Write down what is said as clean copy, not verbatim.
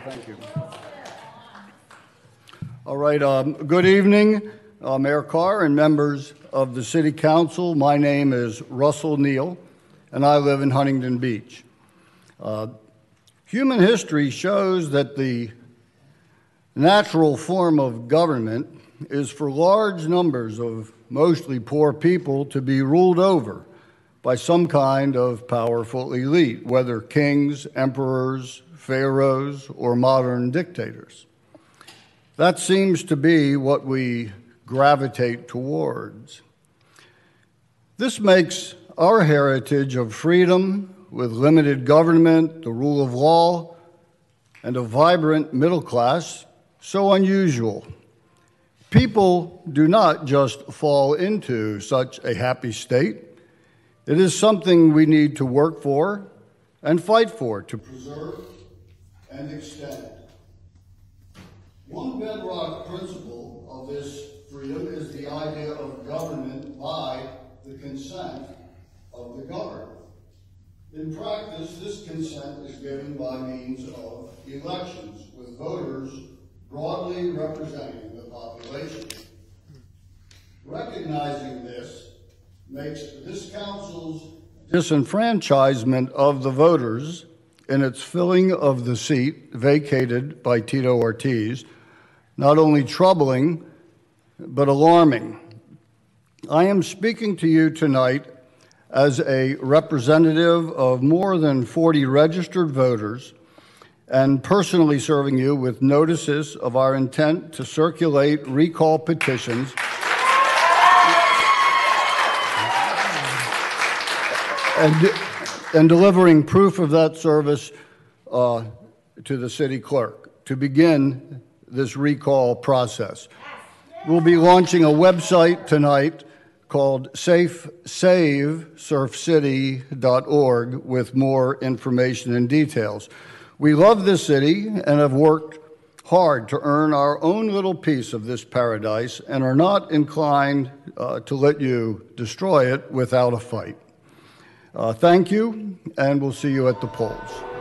Thank you. All right, good evening, Mayor Carr and members of the City Council. My name is Russ Neal, and I live in Huntington Beach. Human history shows that the natural form of government is for large numbers of mostly poor people to be ruled over by some kind of powerful elite, whether kings, emperors, pharaohs, or modern dictators. That seems to be what we gravitate towards. This makes our heritage of freedom with limited government, the rule of law, and a vibrant middle class so unusual. People do not just fall into such a happy state. It is something we need to work for and fight for to preserve and extend. One bedrock principle of this freedom is the idea of government by the consent of the governed. In practice, this consent is given by means of elections, with voters broadly representing the population. Recognizing this makes this council's disenfranchisement of the voters in its filling of the seat vacated by Tito Ortiz not only troubling, but alarming. I am speaking to you tonight as a representative of more than 40 registered voters and personally serving you with notices of our intent to circulate recall petitions and delivering proof of that service to the city clerk to begin this recall process. We'll be launching a website tonight called savesurfcity.org with more information and details. We love this city and have worked hard to earn our own little piece of this paradise and are not inclined to let you destroy it without a fight. Thank you, and we'll see you at the polls.